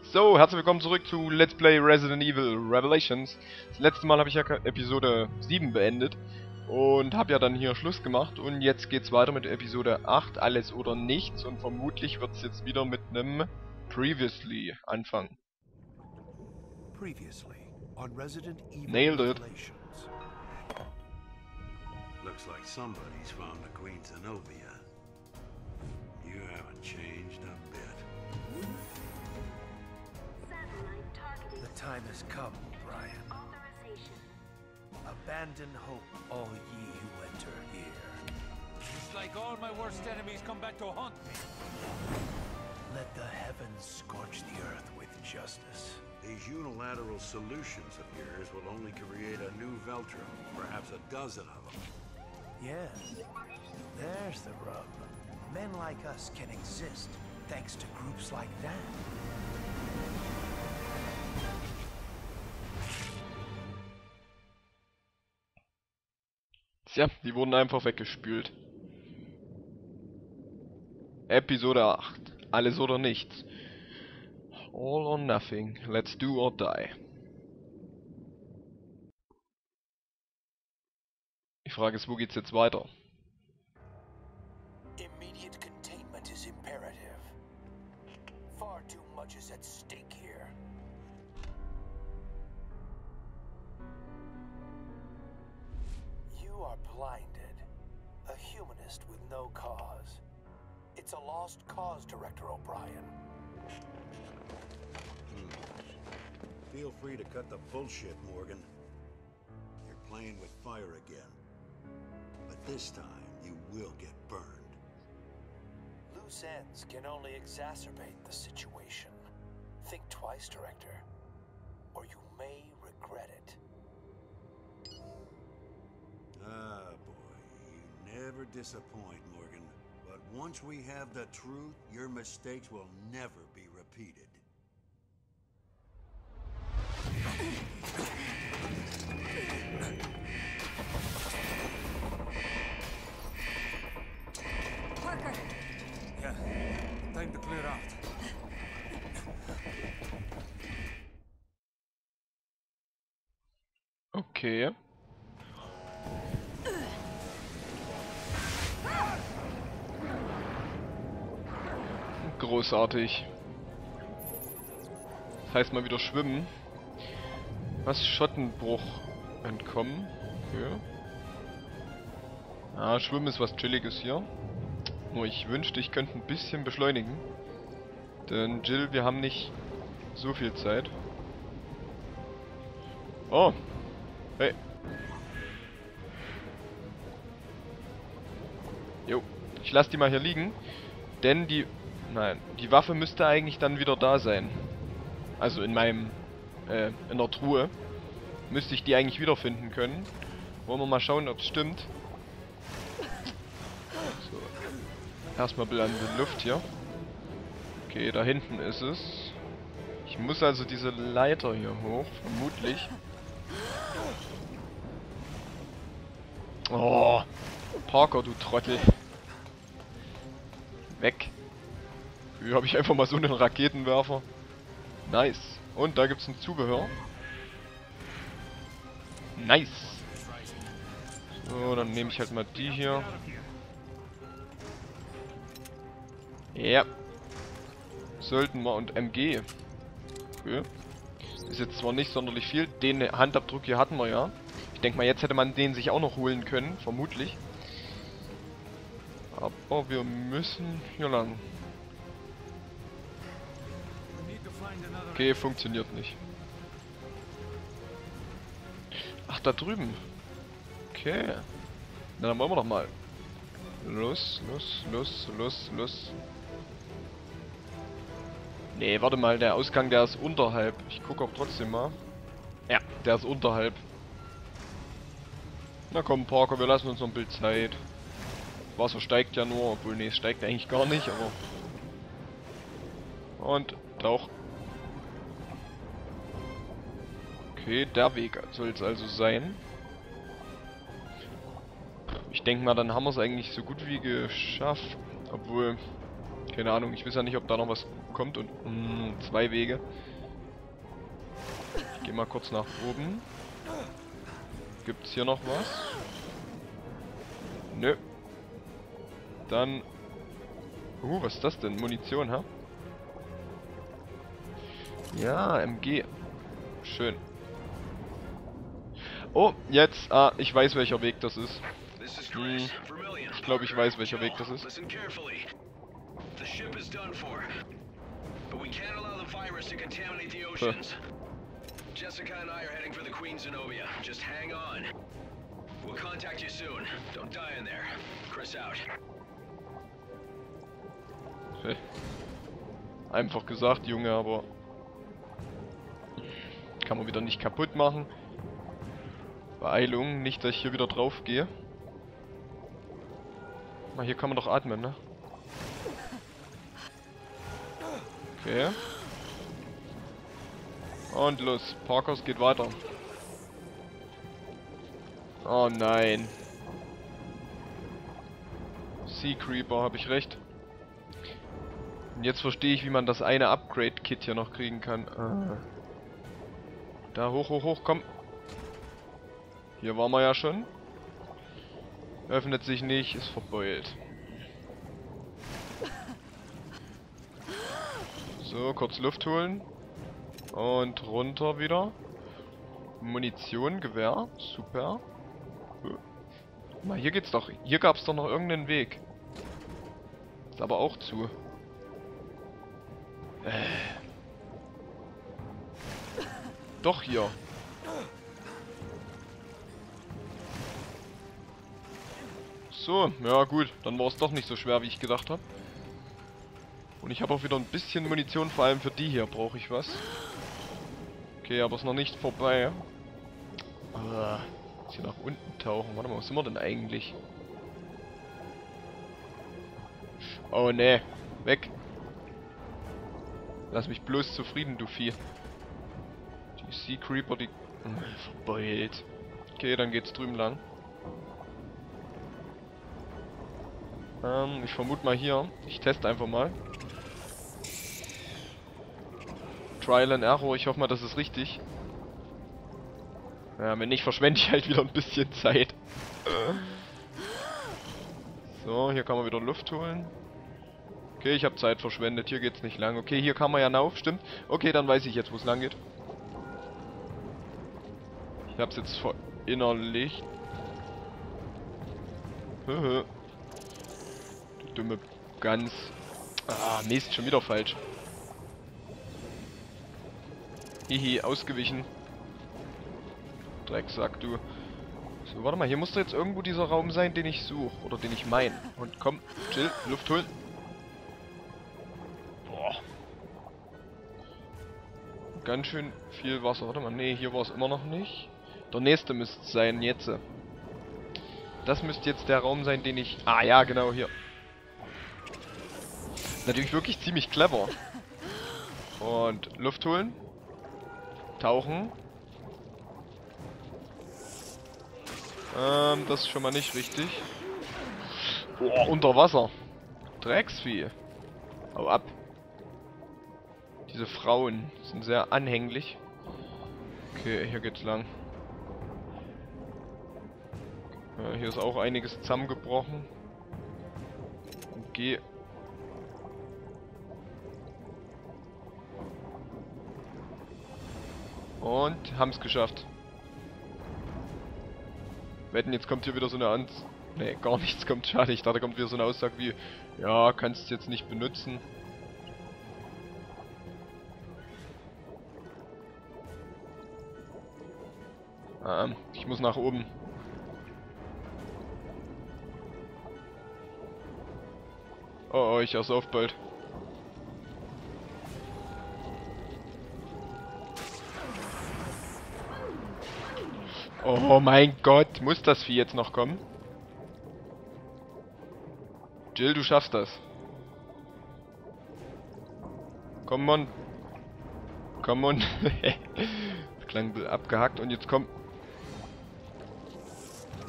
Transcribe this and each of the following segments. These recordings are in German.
So, herzlich willkommen zurück zu Let's Play Resident Evil Revelations. Das letzte Mal habe ich ja Episode 7 beendet und habe ja dann hier Schluss gemacht und jetzt geht's weiter mit Episode 8, alles oder nichts, und vermutlich wird es jetzt wieder mit einem Previously anfangen. Previously on Resident Evil Nailed it. Revelations. Looks like somebody's found the Queen Zenobia. You haven't changed a bit. The time has come, O'Brien. Abandon hope, all ye who enter here. It's like all my worst enemies come back to haunt me. Let the heavens scorch the earth with justice. These unilateral solutions of yours will only create a new Veltro, perhaps a dozen of them. Yes, there's the rub. Men like us can exist thanks to groups like that. Tja, die wurden einfach weggespült. Episode 8. Alles oder nichts. All or nothing. Let's do or die. Die Frage ist, wo geht's jetzt weiter? Immediate containment is imperative. Far too much is at stake here. You are blinded. A humanist with no cause. It's a lost cause, Director O'Brien. Feel free to cut the bullshit, Morgan. You're playing with fire again. But this time, you will get burned. Loose ends can only exacerbate the situation. Think twice, Director, or you may regret it. Ah, boy, you never disappoint, Morgan. But once we have the truth, your mistakes will never be repeated. Parker! Yeah, time to clear out. Okay. Großartig. Das heißt mal wieder schwimmen. Was? Schottenbruch entkommen. Okay. Ah, Schwimmen ist was Chilliges hier. Nur ich wünschte, ich könnte ein bisschen beschleunigen. Denn Jill, wir haben nicht so viel Zeit. Oh. Hey. Jo. Ich lasse die mal hier liegen. Denn die... Nein, die Waffe müsste eigentlich dann wieder da sein. Also in meinem... in der Truhe. Müsste ich die eigentlich wiederfinden können. Wollen wir mal schauen, ob es stimmt. So. Erstmal ein bisschen in die Luft hier. Okay, da hinten ist es. Ich muss also diese Leiter hier hoch, vermutlich. Oh, Parker, du Trottel. Weg. Hier habe ich einfach mal so einen Raketenwerfer. Nice. Und da gibt es ein Zubehör. Nice. So, dann nehme ich halt mal die hier. Ja. Sollten wir, und MG. Okay. Ist jetzt zwar nicht sonderlich viel. Den Handabdruck hier hatten wir ja. Ich denke mal, jetzt hätte man den sich auch noch holen können. Vermutlich. Aber wir müssen hier lang. Okay, funktioniert nicht. Ach, da drüben. Okay. Na, dann wollen wir doch mal. Los. Nee, warte mal, der Ausgang, der ist unterhalb. Ich gucke auch trotzdem mal. Ja, der ist unterhalb. Na komm, Parker, wir lassen uns noch ein Bild Zeit. Wasser steigt ja nur, obwohl, nee, es steigt eigentlich gar nicht, aber... Und, tauch. Okay, der Weg soll es also sein. Ich denke mal, dann haben wir es eigentlich so gut wie geschafft. Obwohl, Keine Ahnung, ich weiß ja nicht, ob da noch was kommt und... 2 Wege. Ich geh mal kurz nach oben. Gibt's hier noch was? Nö. Dann... was ist das denn? Munition, ha? Ja, MG. Schön. Oh, jetzt. Ah, ich weiß, welcher Weg das ist. Ich glaube, ich weiß, welcher Weg das ist. The ship is done for, but we can't allow the virus to contaminate the oceans. Jessica and I are heading for the Queen Zenobia. Just hang on. We'll contact you soon. Don't die in there. Chris out. Einfach gesagt, Junge, aber kann man wieder nicht kaputt machen. Beeilung, nicht, dass ich hier wieder drauf gehe. Mal, hier kann man doch atmen, ne? Okay. Und los, Parkhaus geht weiter. Oh nein. Sea Creeper, habe ich recht. Und jetzt verstehe ich, wie man das eine Upgrade-Kit hier noch kriegen kann. Da, hoch, hoch, hoch, komm. Hier waren wir ja schon. Öffnet sich nicht, ist verbeult. So, kurz Luft holen. Und runter wieder. Munition, Gewehr. Super. Mal, hier geht's doch. Hier gab's doch noch irgendeinen Weg. Ist aber auch zu. Doch hier. So, ja gut. Dann war es doch nicht so schwer, wie ich gedacht habe. Und ich habe auch wieder ein bisschen Munition, vor allem für die hier brauche ich was. Okay, aber ist noch nicht vorbei. Jetzt hier nach unten tauchen. Warte mal, was sind wir denn eigentlich? Oh ne, weg. Lass mich bloß zufrieden, du Vieh. Die Sea Creeper, die... verbeult. Okay, dann geht's drüben lang. Ich vermute mal hier. Ich teste einfach mal. Trial and Error, ich hoffe mal, das ist richtig. Ja, wenn nicht, verschwende ich halt wieder ein bisschen Zeit. So, hier kann man wieder Luft holen. Okay, ich habe Zeit verschwendet, hier geht's nicht lang. Okay, hier kann man ja rauf, stimmt. Okay, dann weiß ich jetzt, wo es lang geht. Ich hab's jetzt verinnerlicht. Du dumme Gans. Ah, Mist, schon wieder falsch. Hihi, ausgewichen. Drecksack, du. So, warte mal, hier muss doch jetzt irgendwo dieser Raum sein, den ich suche. Oder den ich meine. Und komm, chill, Luft holen. Boah. Ganz schön viel Wasser. Warte mal, nee, hier war es immer noch nicht. Der nächste müsste es sein, jetzt. Das müsste jetzt der Raum sein, den ich... Ah ja, genau, hier. Natürlich wirklich ziemlich clever. Und Luft holen. Tauchen. Das ist schon mal nicht richtig. Oh, unter Wasser. Drecksvieh. Hau ab. Diese Frauen sind sehr anhänglich. Okay, hier geht's lang. Hier ist auch einiges zusammengebrochen. Okay. Und haben es geschafft. Wetten, jetzt kommt hier wieder so eine Ne, gar nichts kommt. Schade, ich dachte, da kommt wieder so eine Aussage wie: Ja, kannst es jetzt nicht benutzen. Ich muss nach oben. Oh, ich ersauf bald. Oh mein Gott, muss das Vieh jetzt noch kommen? Jill, du schaffst das. Komm on. Komm on. Das klang abgehackt und jetzt komm.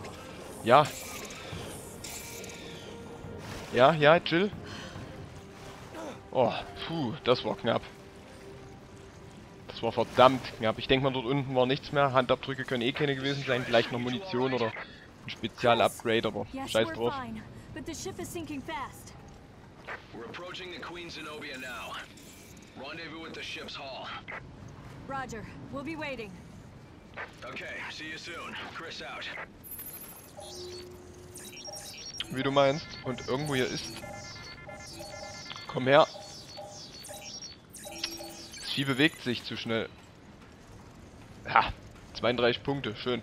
Ja. Ja, ja, Jill. Oh, puh, das war knapp. Das war verdammt knapp. Ich denke mal, dort unten war nichts mehr. Handabdrücke können eh keine gewesen sein. Vielleicht noch Munition oder ein Spezial-Upgrade, aber Yes, scheiß we're drauf. fine, but the ship is sinking fast. We're approaching the Queen Zenobia now. Rendezvous at the ship's hull. Roger, we'll be waiting. Okay, see you soon. Chris out. Wie du meinst. Und irgendwo hier ist... Komm her. Das Vieh bewegt sich zu schnell. Ja, 32 Punkte, schön.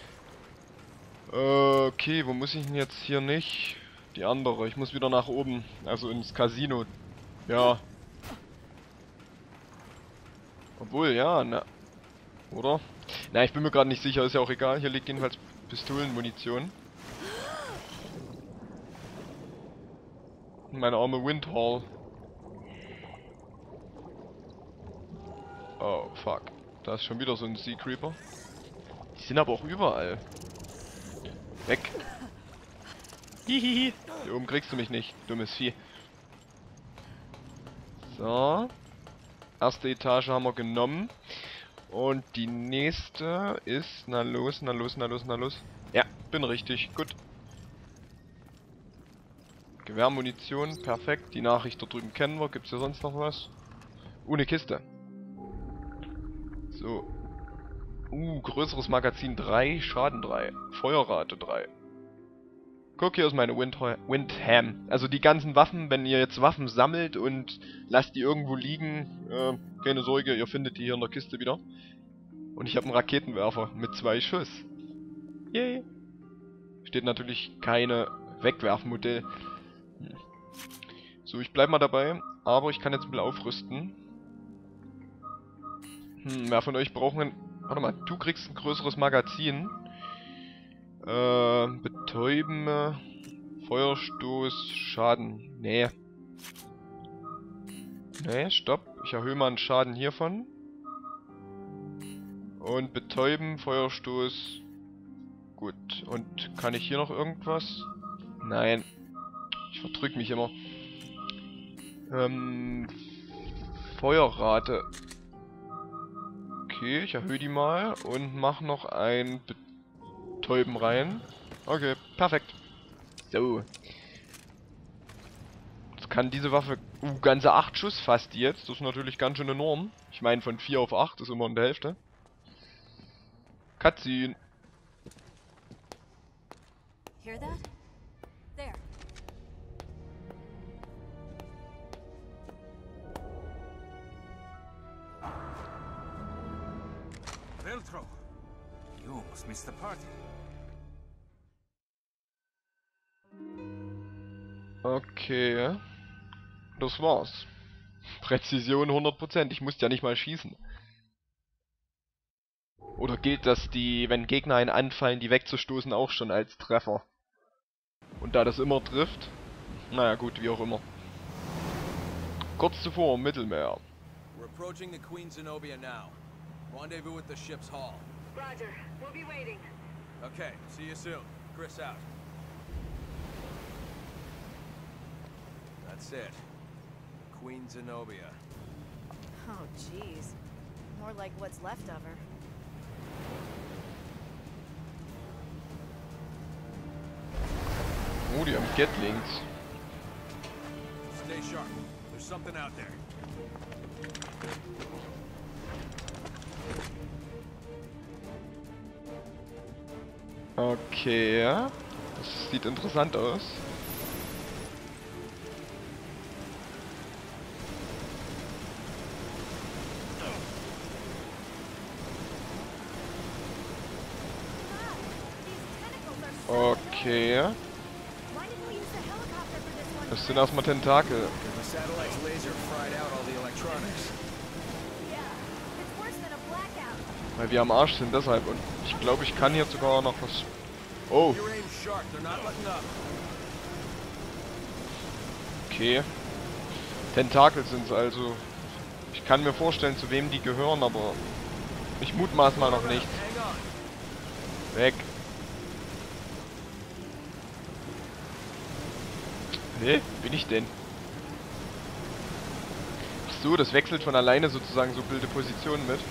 Okay, wo muss ich denn jetzt hier nicht? Die andere, ich muss wieder nach oben, also ins Casino. Ja. Obwohl, ja, na. Oder? Na, ich bin mir gerade nicht sicher, ist ja auch egal. Hier liegt jedenfalls Pistolenmunition. Meine arme Windhall. Oh, fuck. Da ist schon wieder so ein Sea Creeper. Die sind aber auch überall. Weg. Hihihi. Hier oben kriegst du mich nicht, dummes Vieh. So. Erste Etage haben wir genommen. Und die nächste ist... Na los, na los, na los, na los. Ja, bin richtig. Gut. Gewehrmunition, perfekt. Die Nachricht da drüben kennen wir. Gibt's hier sonst noch was? Eine Kiste. So. Größeres Magazin 3, Schaden 3, Feuerrate 3. Guck, hier ist meine Windham. Also die ganzen Waffen, wenn ihr jetzt Waffen sammelt und lasst die irgendwo liegen, keine Sorge, ihr findet die hier in der Kiste wieder. Und ich habe einen Raketenwerfer mit 2 Schuss. Yay. Steht natürlich keine Wegwerfmodell. So, ich bleib mal dabei, aber ich kann jetzt ein bisschen aufrüsten. Wer von euch braucht einen... Warte mal, du kriegst ein größeres Magazin. Betäuben, Feuerstoß, Schaden. Nee. Nee, stopp. Ich erhöhe mal einen Schaden hiervon. Und betäuben, Feuerstoß. Gut. Und kann ich hier noch irgendwas? Nein. Ich verdrück mich immer. Feuerrate. Okay, ich erhöhe die mal und mache noch ein Betäuben rein. Okay, perfekt. So. Jetzt kann diese Waffe... ganze 8 Schuss fast jetzt. Das ist natürlich ganz schön enorm. Ich meine, von 4 auf 8 ist immer in der Hälfte. Cutscene. Hear that? There. Veltro, you almost missed the party. Okay. Das war's. Präzision 100%. Ich musste ja nicht mal schießen. Oder gilt das, wenn Gegner einen anfallen, die wegzustoßen, auch schon als Treffer? Und da das immer trifft? Naja gut, wie auch immer. Kurz zuvor im Mittelmeer. We're approaching the Queen Zenobia now. Rendezvous at the ship's hull. Roger, we'll be waiting. Okay, see you soon. Chris out. That's it. Queen Zenobia. Oh, jeez. More like what's left of her. Oh, die haben Gatlings. Stay sharp. There's something out there. Okay, das sieht interessant aus. Okay. Das sind erstmal Tentakel. The satellite's laser fried out all the electronics. Weil wir am Arsch sind, deshalb. Und ich glaube, ich kann hier sogar noch was... Oh. Your aim's sharp. They're not letting up. Okay. Tentakel sind es also. Ich kann mir vorstellen, zu wem die gehören, aber... Ich mutmaß mal noch nicht. Hang on. Weg. Hä? Bin ich denn? so, das wechselt von alleine sozusagen so bilde Positionen mit.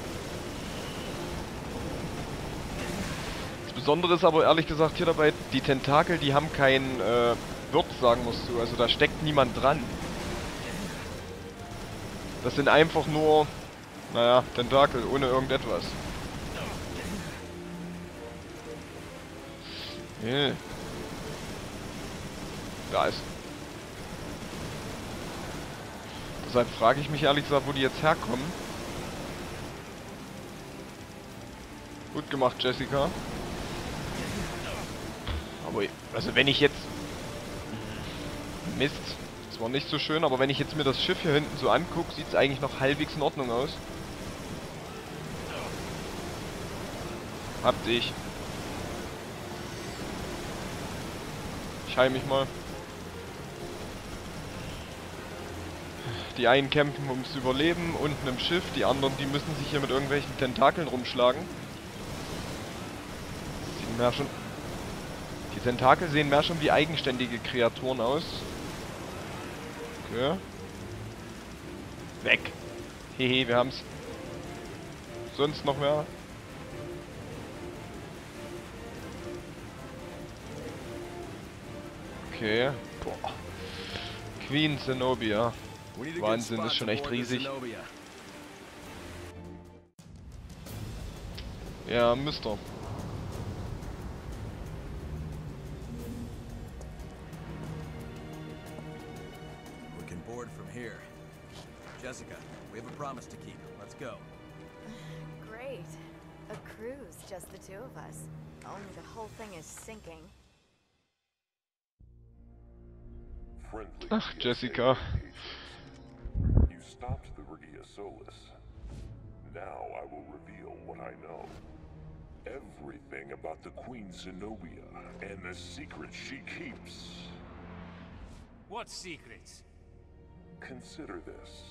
Das Besondere ist aber ehrlich gesagt hier dabei, die Tentakel, die haben kein Wirt, sagen musst du. Also da steckt niemand dran. Das sind einfach nur, naja, Tentakel ohne irgendetwas. Yeah. Da ist. Deshalb frage ich mich ehrlich gesagt, wo die jetzt herkommen. Gut gemacht, Jessica. Aber, also wenn ich jetzt... Mist, das war nicht so schön, aber wenn ich jetzt mir das Schiff hier hinten so angucke, sieht es eigentlich noch halbwegs in Ordnung aus. Habt ich. Ich heil mich mal. Die einen kämpfen ums Überleben unten im Schiff, die anderen, die müssen sich hier mit irgendwelchen Tentakeln rumschlagen. Sieht mehr schon... Die Tentakel sehen mehr schon wie eigenständige Kreaturen aus. Okay. Weg. Hehe, wir haben's. Sonst noch mehr? Okay. Boah. Queen Zenobia. Wahnsinn, das ist schon echt riesig. Ja, Mister. We can board from here. Jessica, we have a promise to keep. Let's go. Great. A cruise, just the two of us. Only the whole thing is sinking. Ach, Jessica. You stopped the Regia Solis. Now I will reveal what I know. Everything about the Queen Zenobia and the secrets she keeps. What secrets? Consider this.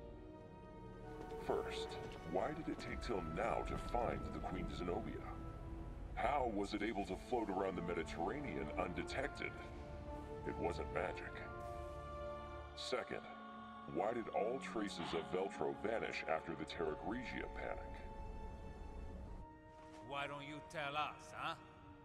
First, why did it take till now to find the Queen Zenobia? How was it able to float around the Mediterranean undetected? It wasn't magic. Second, why did all traces of Veltro vanish after the Terra Grigia panic? Why don't you tell us, huh?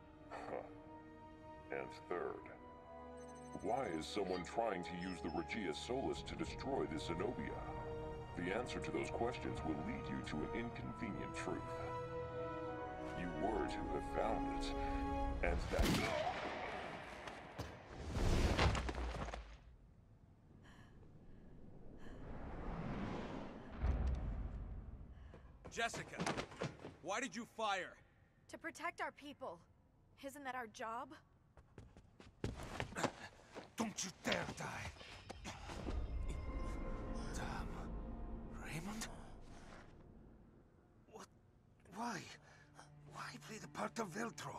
And third, why is someone trying to use the Regia Solis to destroy the Zenobia? The answer to those questions will lead you to an inconvenient truth. You were to have found it, and that... Jessica, why did you fire? To protect our people. Isn't that our job? Don't you dare die. Damn. Raymond? What? Why? Why play the part of Veltro?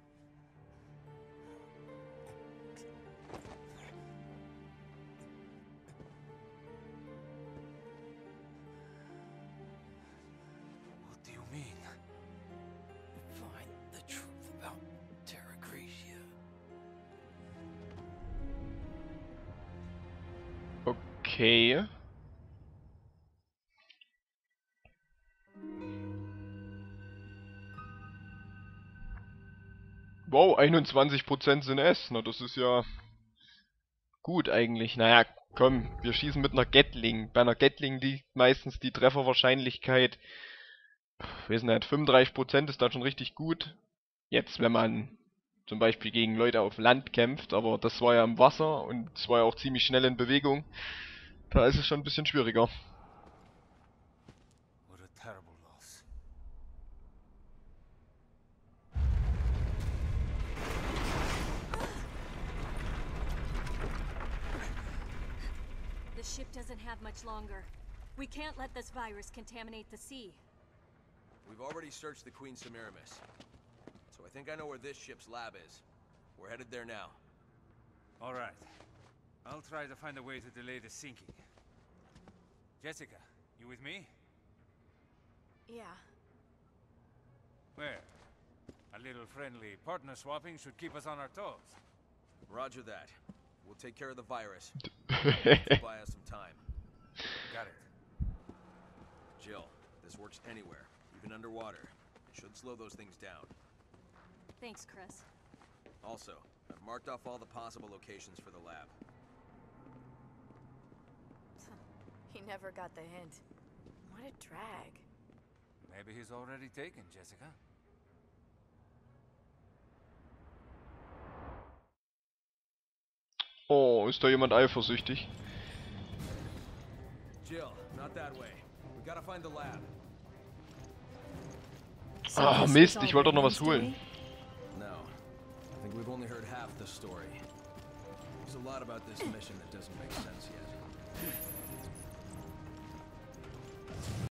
What do you mean? Find the truth about Terra Grigia. Okay. Wow, 21% sind es. Na, das ist ja gut eigentlich. Naja, komm, wir schießen mit einer Gatling. Bei einer Gatling liegt meistens die Trefferwahrscheinlichkeit, weiß nicht, 35% ist da schon richtig gut. Jetzt, wenn man zum Beispiel gegen Leute auf Land kämpft, aber das war ja im Wasser und es war ja auch ziemlich schnell in Bewegung. Da ist es schon ein bisschen schwieriger. What a terrible loss. The ship doesn't have much longer. We can't let this virus contaminate the sea. We've already searched the Queen Semiramis. So I think I know where this ship's lab is. We're headed there now. All right. I'll try to find a way to delay the sinking. Jessica, you with me? Yeah. Where? A little friendly partner swapping should keep us on our toes. Roger that. We'll take care of the virus. To buy us some time. Got it. Jill, this works anywhere, even underwater. It should slow those things down. Thanks, Chris. Also, I've marked off all the possible locations for the lab. He never got the hint. What a drag. Maybe he's already taken, Jessica. Oh, ist da jemand eifersüchtig? Jill, not that way. We gotta find the lab. Ah, Mist, ich wollte doch noch was holen. No. I think we've only heard half the story. There's a lot about this mission that doesn't make sense yet.